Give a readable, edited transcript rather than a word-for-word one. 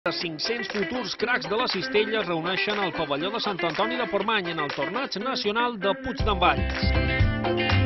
500 futurs cracs de la Cistella es reuneixen al pavelló de Sant Antoni de Portmany en el torneig nacional de Puigdemvalls.